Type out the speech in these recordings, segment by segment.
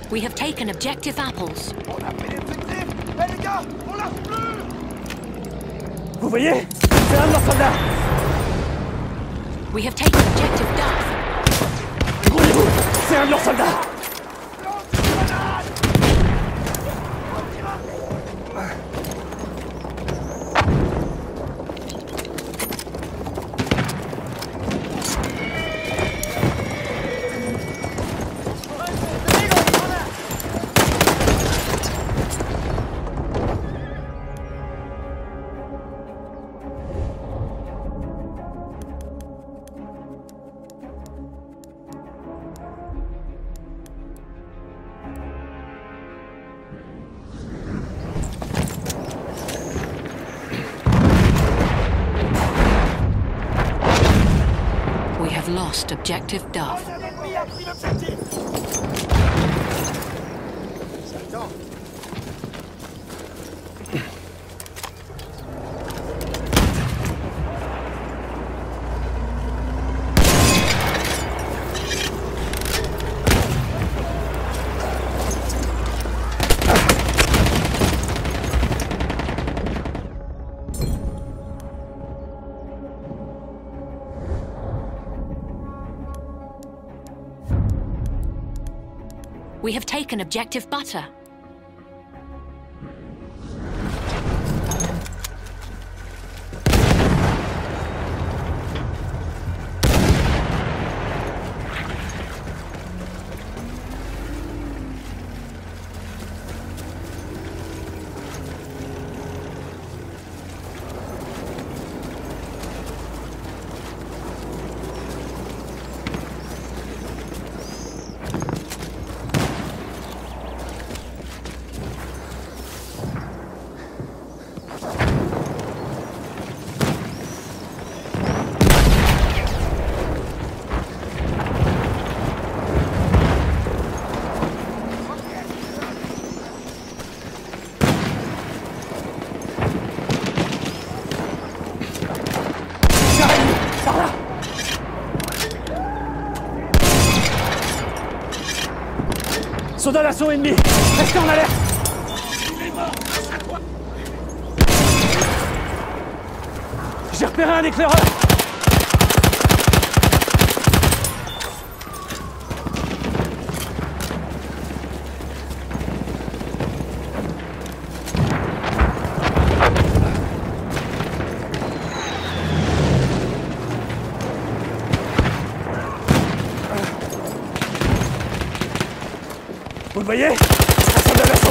We have taken objective apples. On a pris les objectifs. Eh les gars, on lâche plus. Vous voyez? C'est un de leurs soldats. We have taken objective Duff. Grouillez-vous! C'est un de leurs soldats. Lost objective Duff. Un ennemi a pris l'objectif. J'attends. We have taken objective Butter. Soldats d'assaut ennemis! Restez en alerte! J'ai repéré un éclaireur! Vous le voyez? Un soldat d'assaut!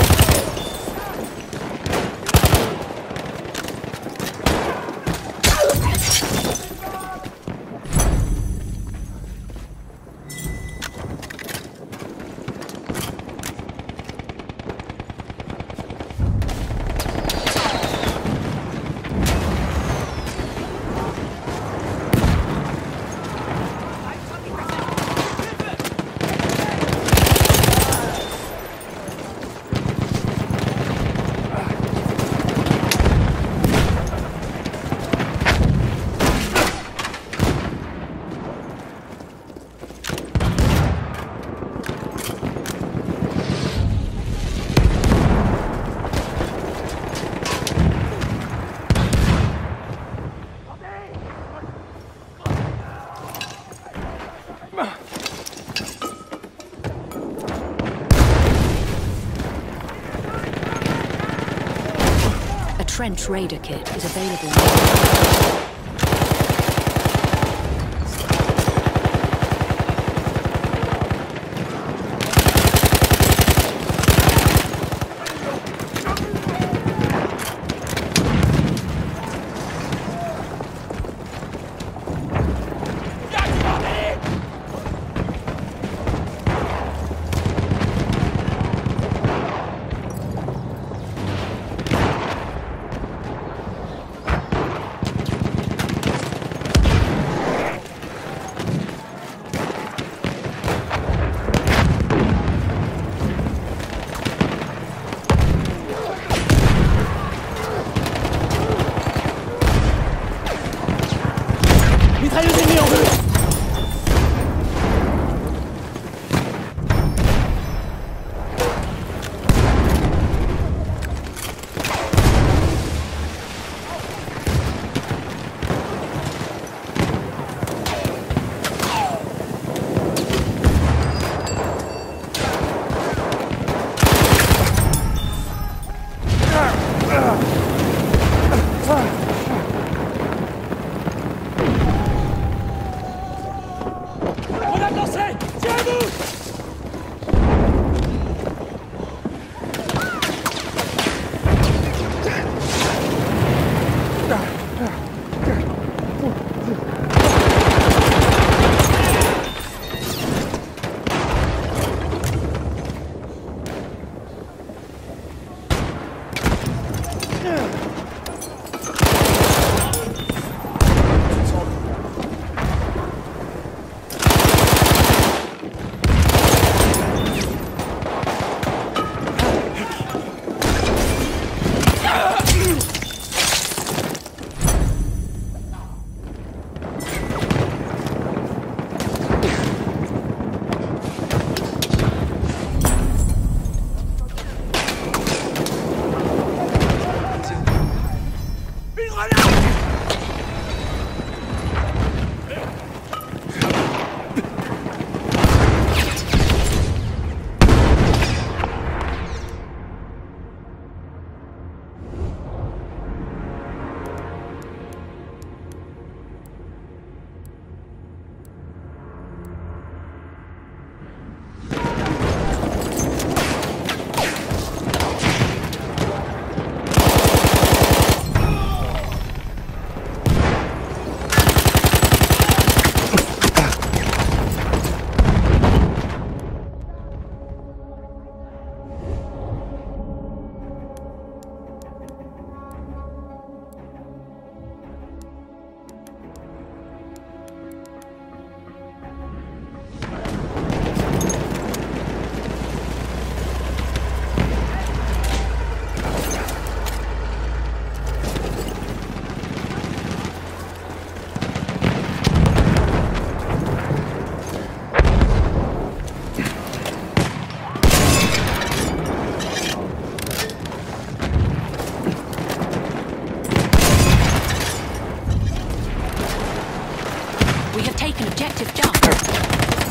Trench Raider kit is available. Mitrailleuse ennemie en vue! We have taken objective Duff.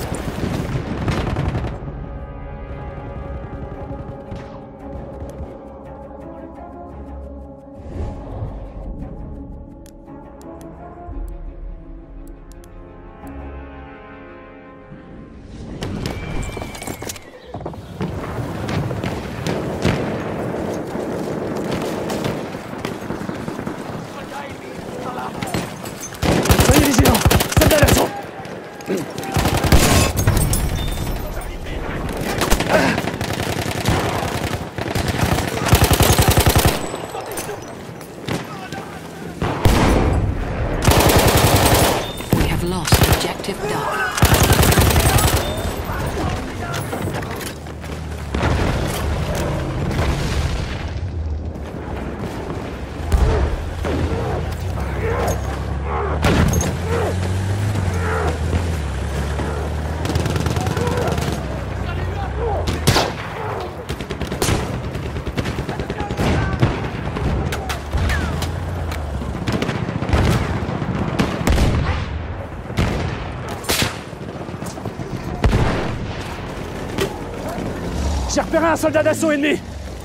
Soyez vigilants! Soldats d'assaut! We have lost objective Duff. J'ai repéré un soldat d'assaut ennemi!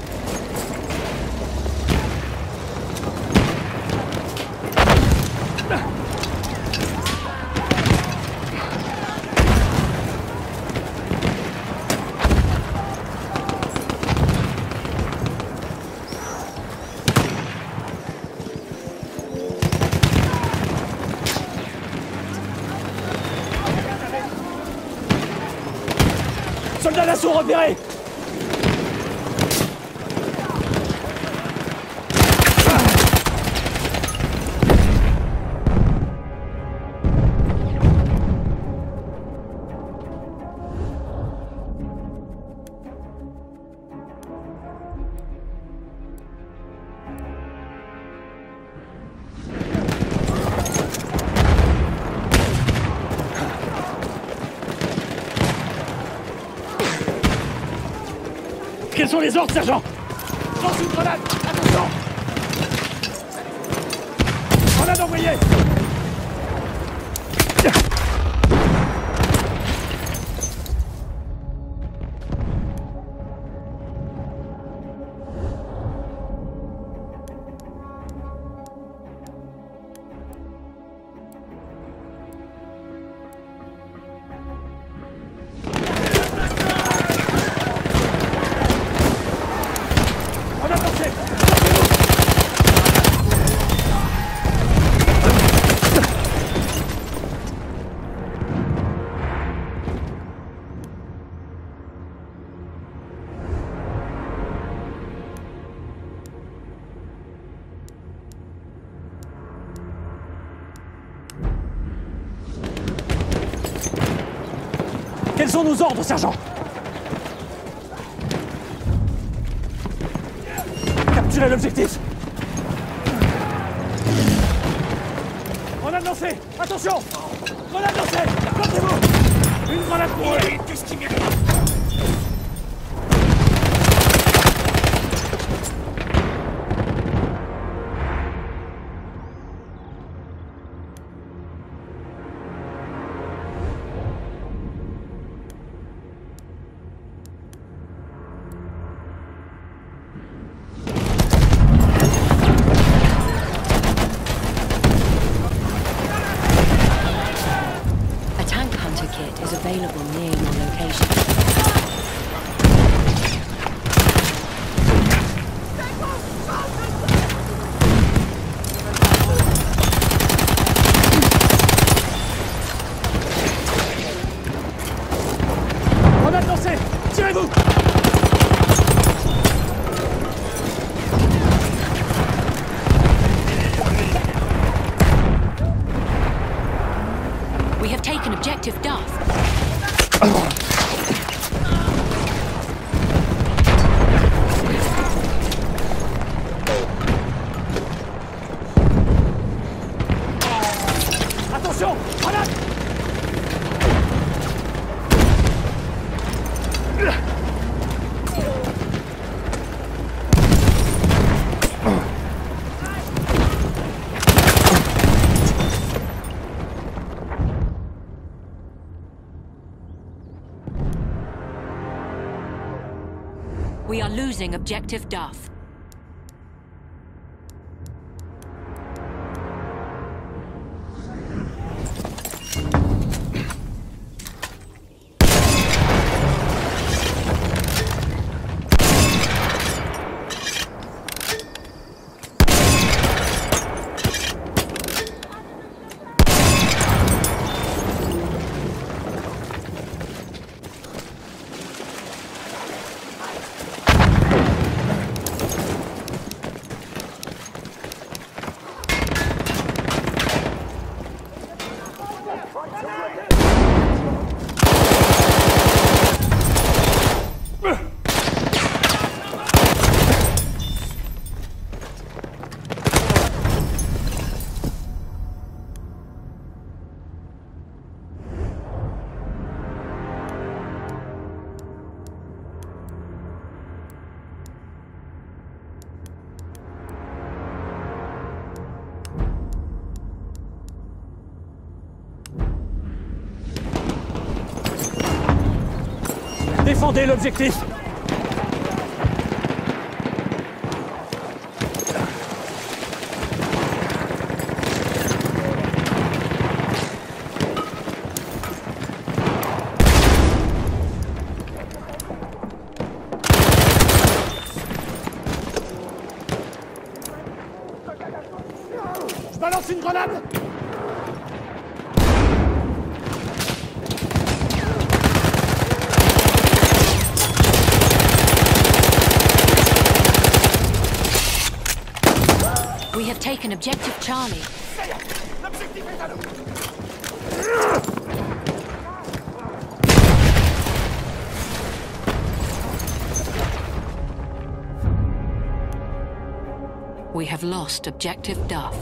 Soldat d'assaut repéré! Quels sont les ordres, sergent? Lance une grenade! Attention! Grenade envoyée! Grenade lancée! Quels sont nos ordres, sergent? Capturez l'objectif! Grenade lancée! Attention! Grenade lancée! Plantez-vous! Une grenade pour eux! A tank hunter kit is available near your location. Grenade lancée! Tirez-vous! We have taken objective Duff. Attention! Grenade! We are losing objective Duff. Défendez l'objectif! Je balance une grenade! We have taken objective Charlie. Ça y est, l'objectif est à nous. We have lost objective Duff.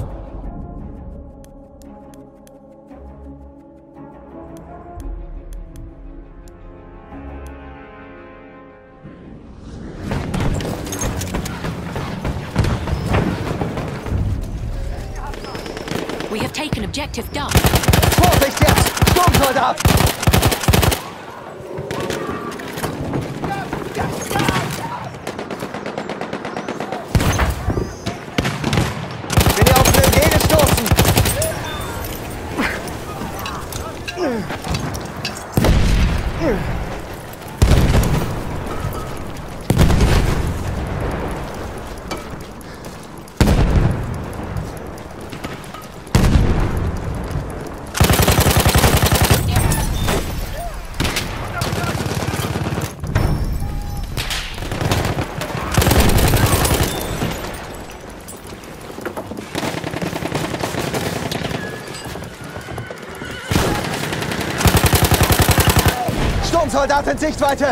We have taken objective Duff. Vorsicht jetzt! Sturmsoldat! Bin ihr auf den Weg gestoßen? Sturmsoldat in Sichtweite!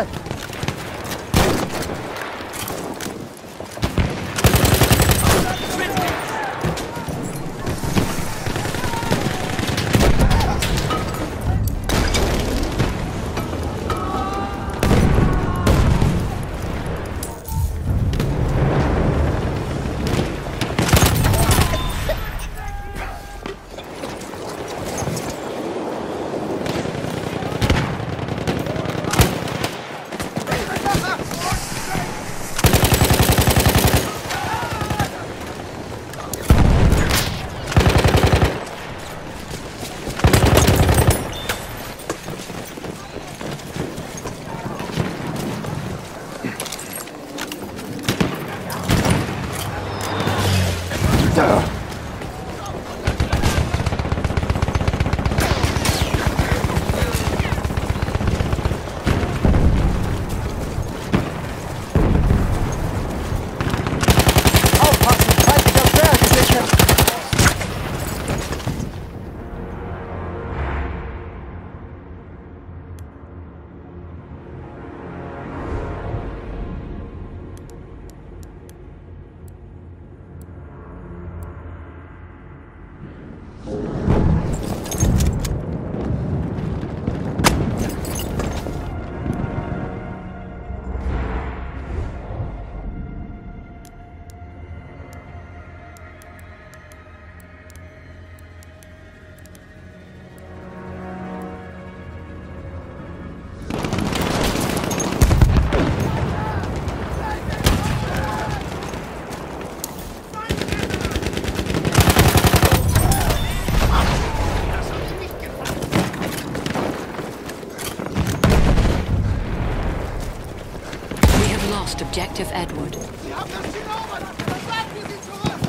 lost Objective Edward. Sie haben das Ziel erobert! Verschlagen wir sie zurück!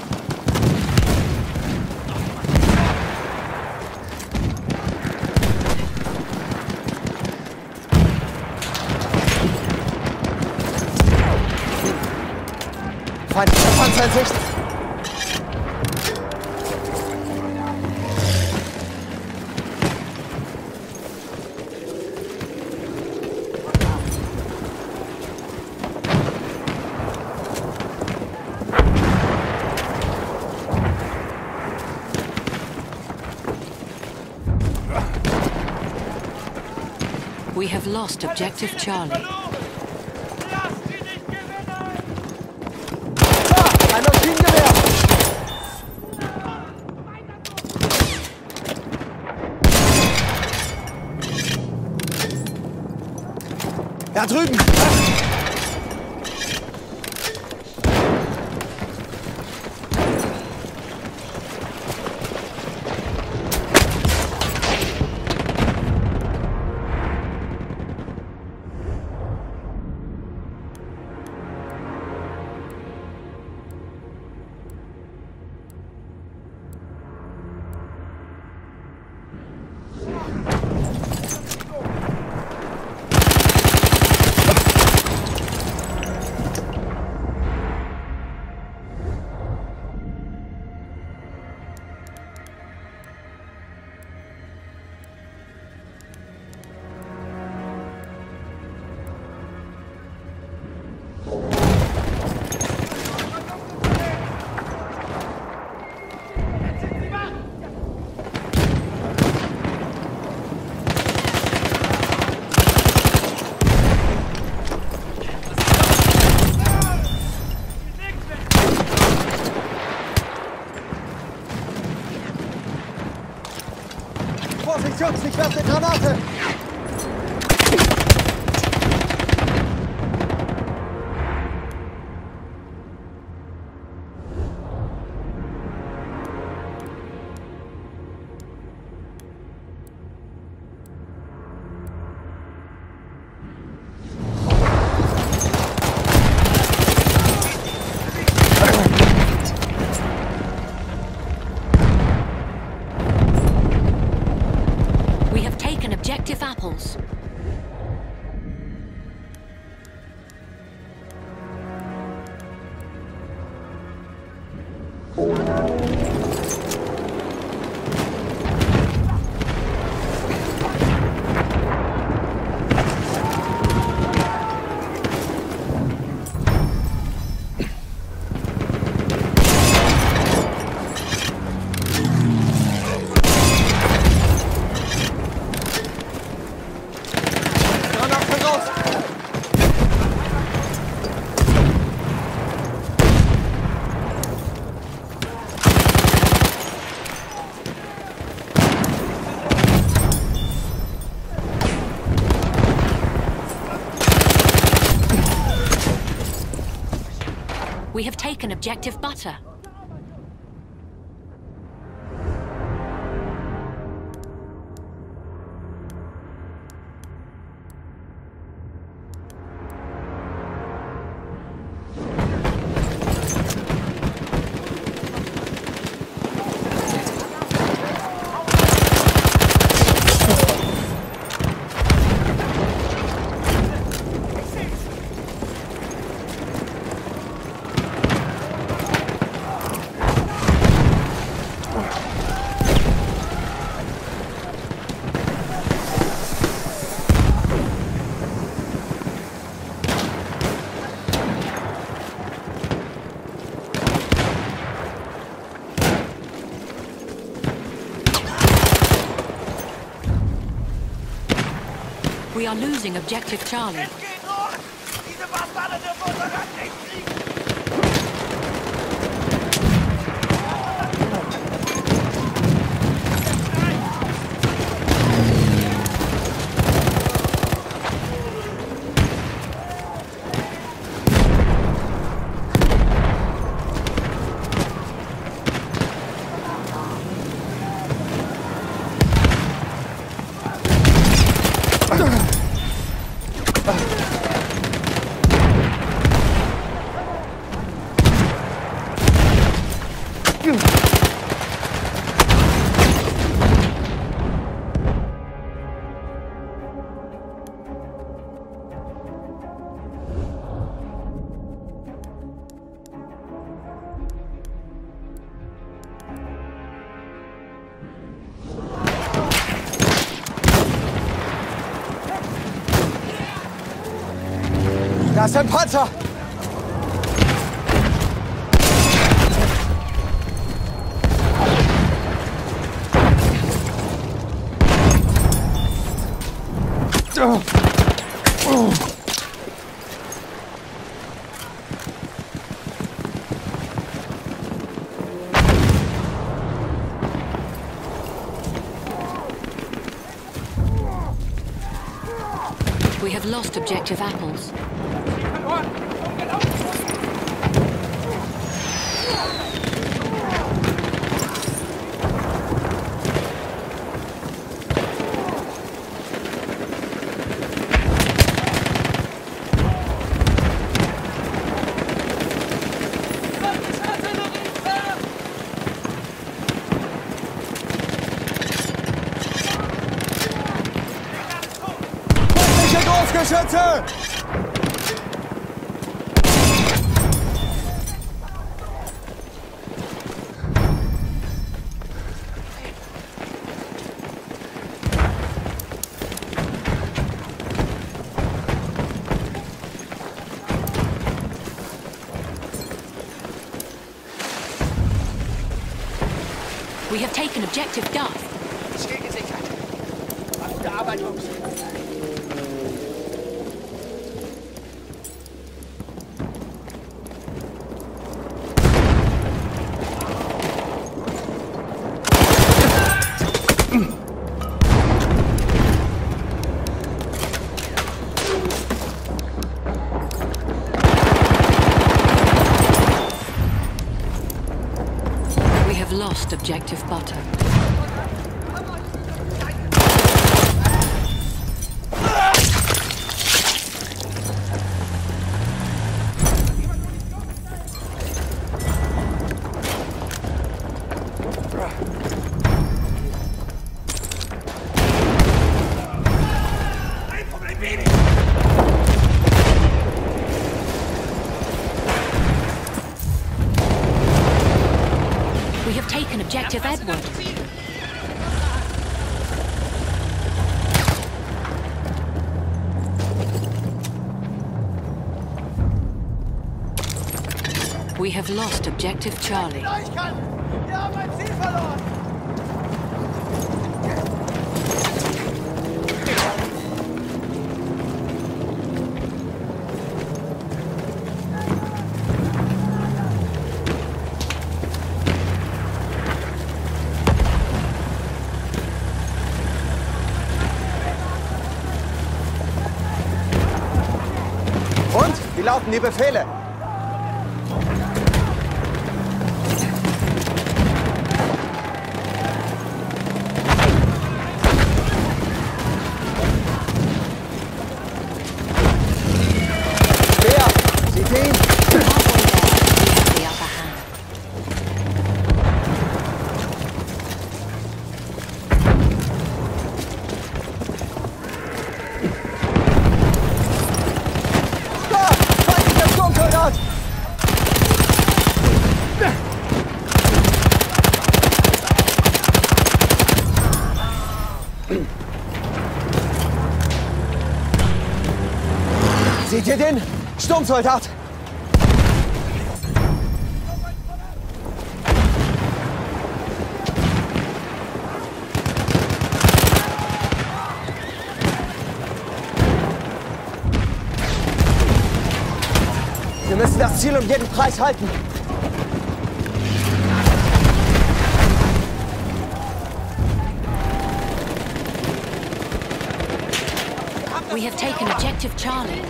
Feindlicher Panzer in Sicht. We have lost Objective Charlie. Lass sie nicht gewinnen! Da, ein Maschinengewehr. Da drüben. Vorsicht, Jungs, ich werfe eine Granate! Objective Apples. We have taken Objective Butter. We are losing Objective Charlie. Es geht hoch! Diese Bastarde dürfen unser Land nicht kriegen! Da ist ein Panzer! We have lost objective apples. Geschütze! We have taken objective Duff. Ziel gesichert. Gute Arbeit, Jungs. Lost objective butter. We have taken objective Edward. We have lost objective Charlie. Neuigkeiten! Wir haben ein Ziel verloren! Und? Wie lauten die Befehle? Wer? Sieht ihr ihn? The upper hand. Da! Feindlicher Sturmsoldat! Seht ihr den? Sturmsoldat! Wir müssen das Ziel um jeden Preis halten. We have taken objective Charlie.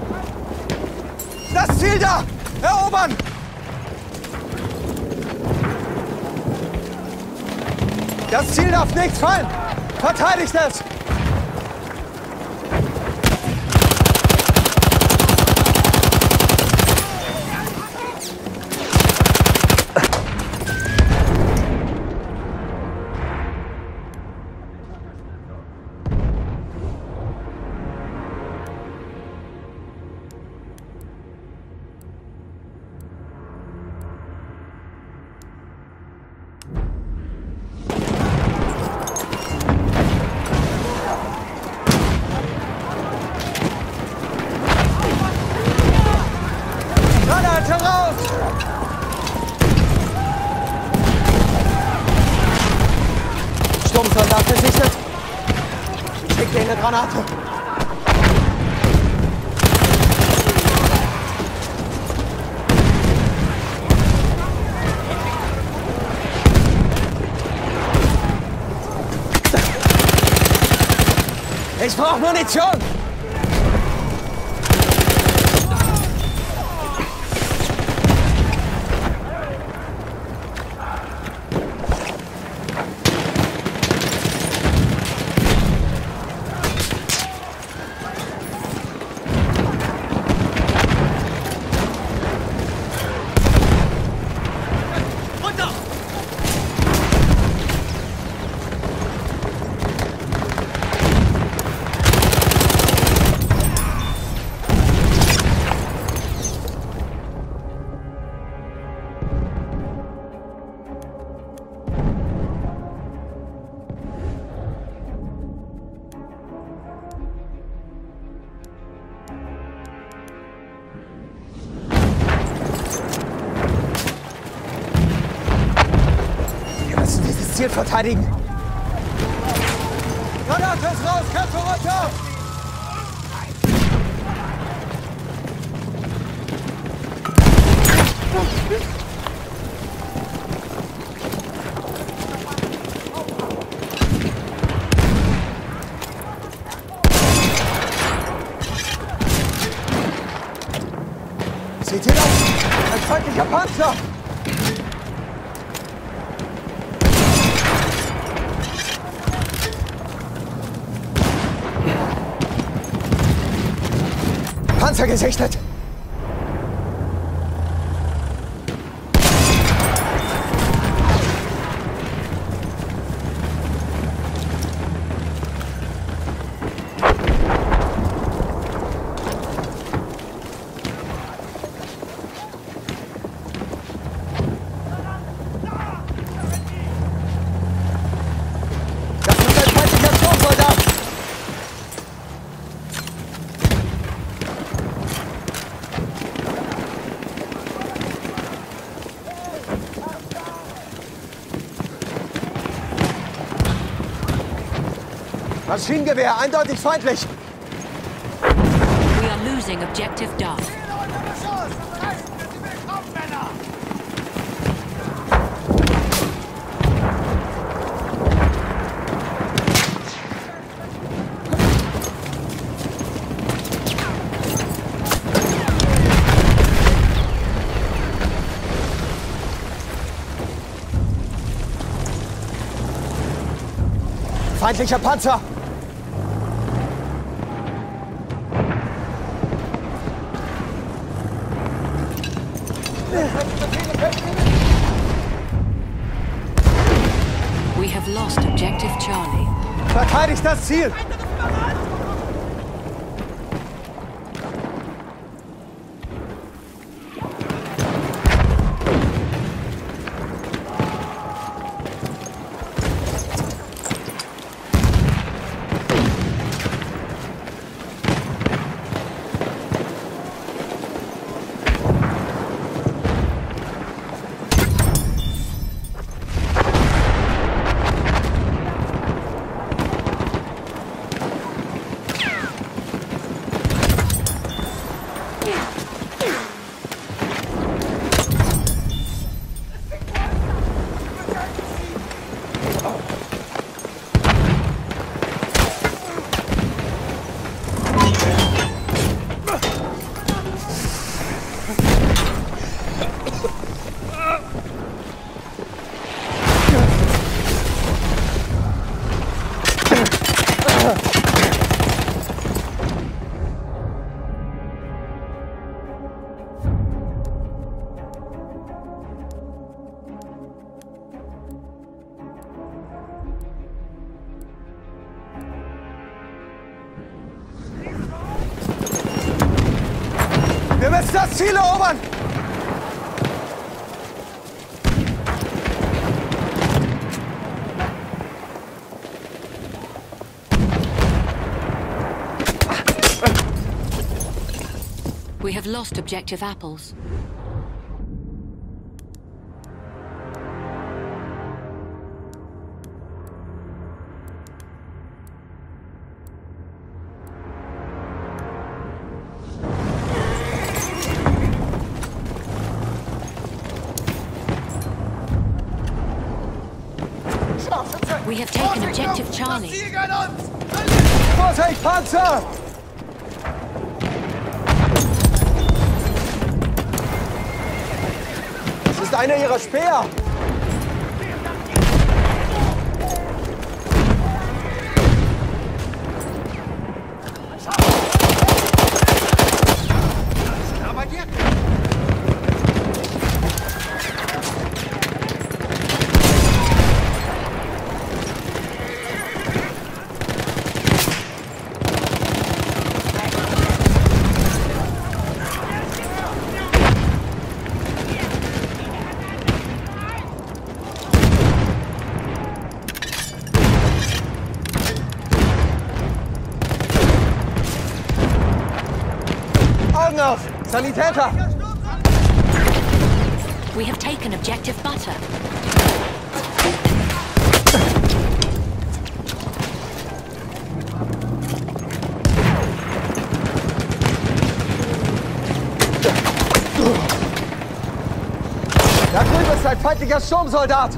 Das Ziel da! Erobern! Das Ziel darf nicht fallen! Verteidigt es! Okay, eine Granate. Ich brauche Munition! Ziel verteidigen. Granate ist raus, Köpfe runter! Seht ihr das? Ein feindlicher Panzer! Panzer gesichtet! Das ist ein feindlicher Sturmsoldat! Maschinengewehr, eindeutig feindlich. We are losing objective Duff. Feindlicher Panzer! We have lost objective Charlie. Verteidigt das Ziel! Wir müssen das Ziel erobern! We have lost objective Apples. We have taken objective Charlie. Ziel an uns! Vorsicht, Panzer! Das ist einer ihrer Speer! Klar bei dir? Augen auf! Sanitäter! We have taken objective Butter. Da drüben ist ein feindlicher Sturmsoldat!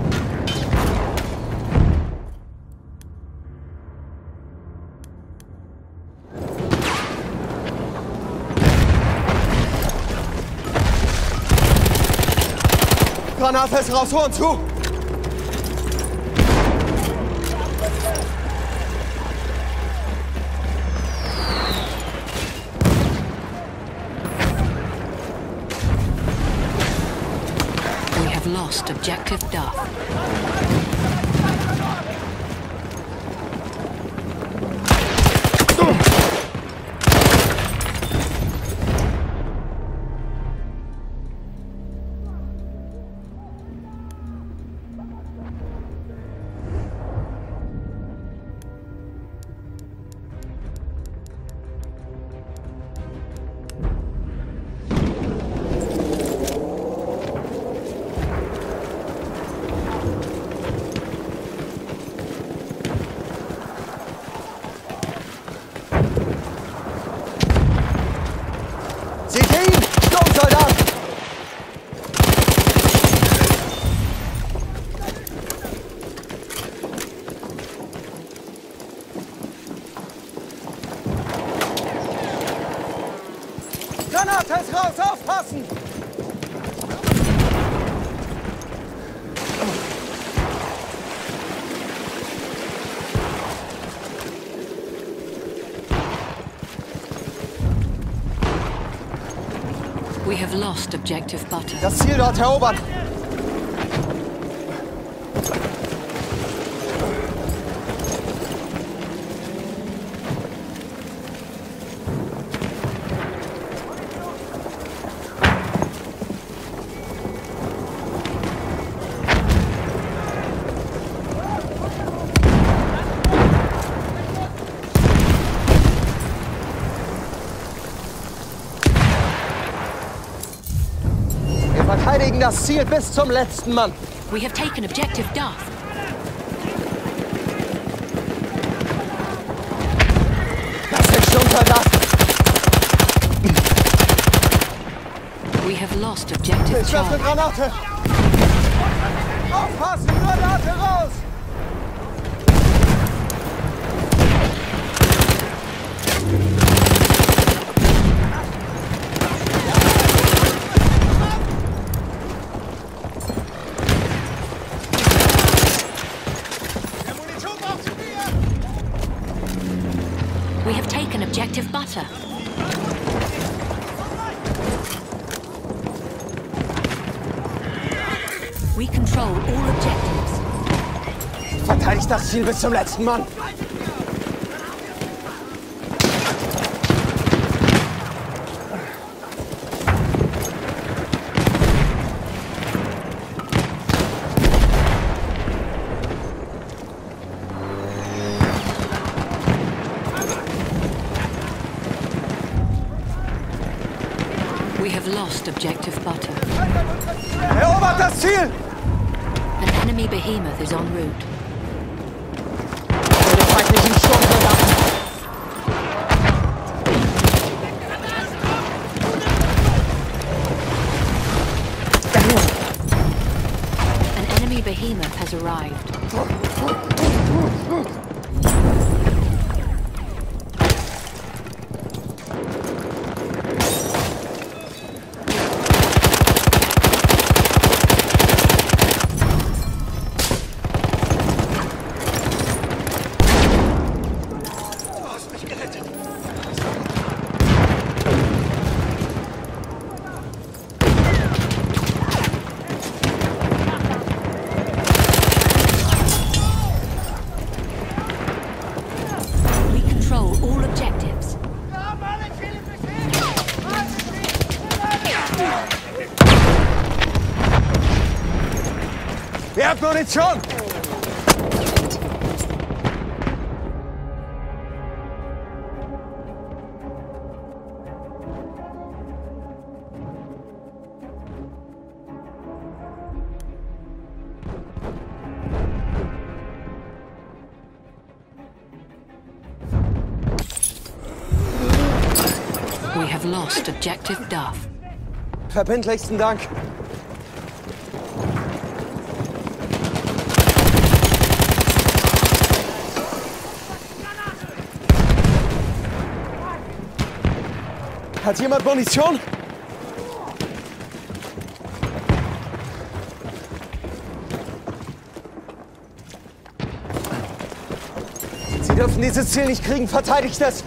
Granate ist raus, Horn zu! We have lost objective Duff. Seht ihr ihn? Sturmsoldat! Granate ist raus! Aufpassen! We have lost objective Butter. Das Ziel dort erobern! Wir verteidigen das Ziel bis zum letzten Mann! We have taken objective Duff. Das sind Sturmsoldaten! We have lost objective Ich werfe Charlie. Granate! Aufpassen! Granate raus! Der Munition braucht zu mir! We have taken objective Butter. We control all objectives. Verteidigt das Ziel bis zum letzten Mann! We have lost objective Butter. Erobert das Ziel! An enemy behemoth is en route. Die feindlichen Sturmsoldaten! An enemy behemoth has has arrived. Wer hat Munition? We have lost objective Duff. Verbindlichsten Dank. Hat jemand Munition? Sie dürfen dieses Ziel nicht kriegen, verteidigt es!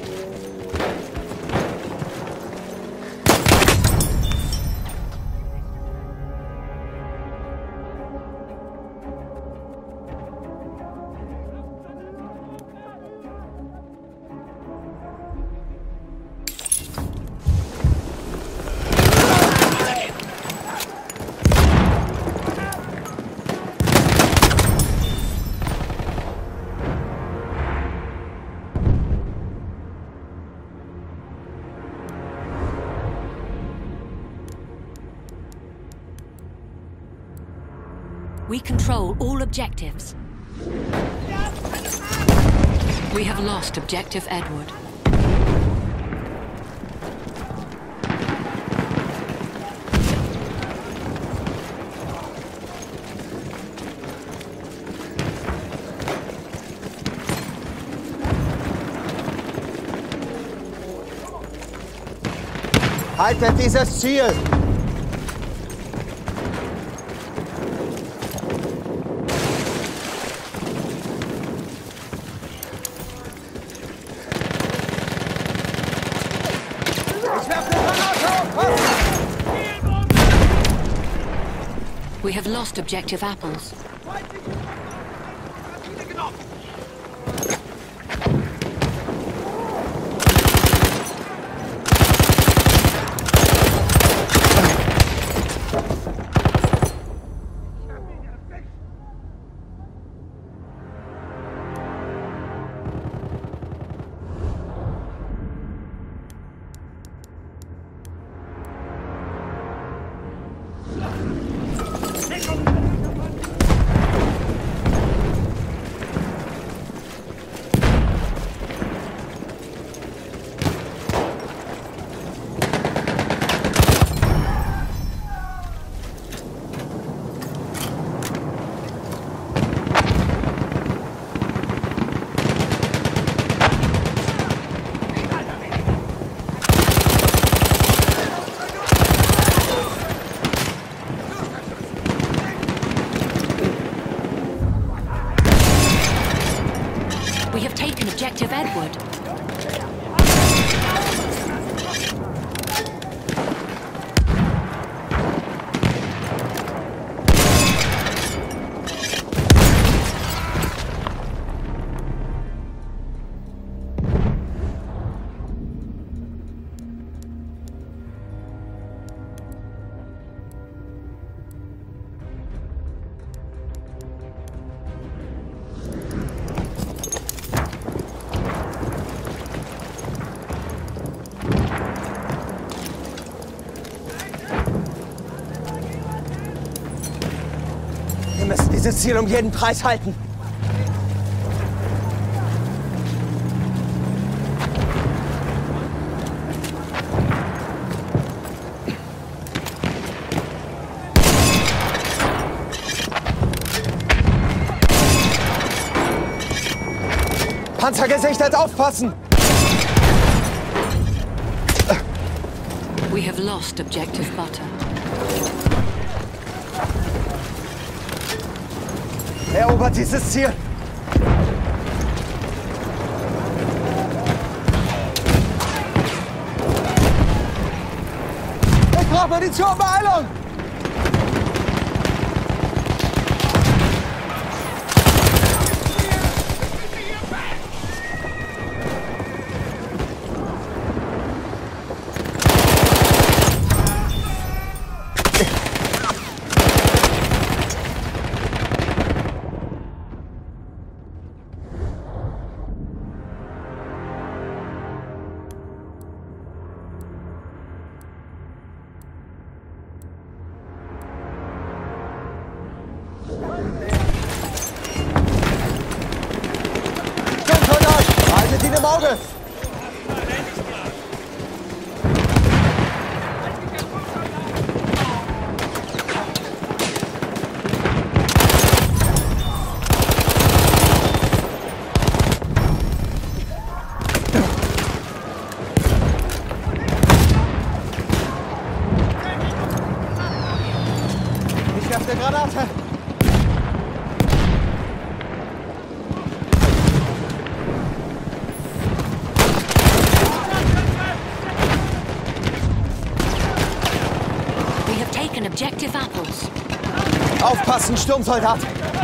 We control all objectives. We have lost objective Edward. Haltet dieses Ziel! We have lost objective apples. We have taken objective Edward. Wir müssen dieses Ziel um jeden Preis halten. Panzer gesichtet, aufpassen! We have lost objective butter. Erobert dieses Ziel! Ich brauche Munition, Beeilung! Haltet ihn im Auge! Ich werfe eine Granate! Objective apples. Aufpassen, Sturmsoldat!